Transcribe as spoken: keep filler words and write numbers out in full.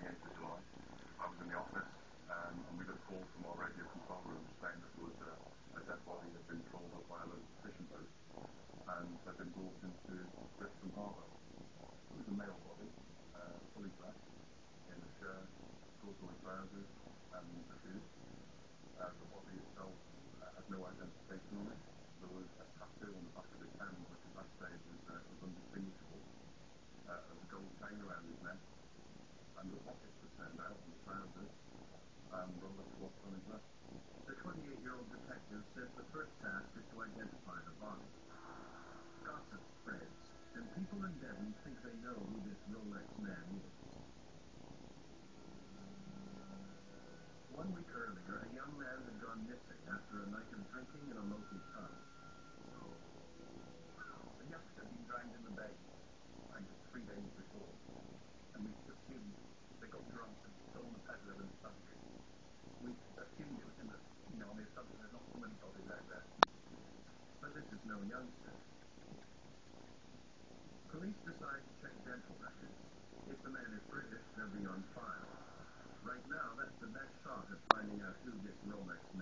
twenty-eighth of July. I was in the office, um, and we got a call from our radio control room saying that there was a, a dead body had been trolled up by a local fishing boat and had been brought into Brixton Harbour. It was a male body, uh, fully dressed, in a shirt, corduroy trousers and a shoes. Uh, the body itself uh, had no identification on it. There was a tattoo on the back of his hand, which at that stage was, uh, was undistinguishable. Uh, there was a gold chain around his neck, and the pockets were turned out on the trousers, and Rolex watch on his wrist. The twenty-eight-year-old detective says the first task is to identify the body. Gossip spreads, and people in Devon think they know who this Rolex man is. One week earlier, a young man had gone missing after a night of drinking in a local pub. The youngster had been drowned in the bay, like three days before, and we assumed they got drunk and stolen the peddler and sunk. We assumed it was in the, you know, on the assumption there's not too many bodies out there. But this is no youngster. Police decide to check dental records. If the man is British, they'll be on file. Right now, that's the best shot at finding out who this Rolex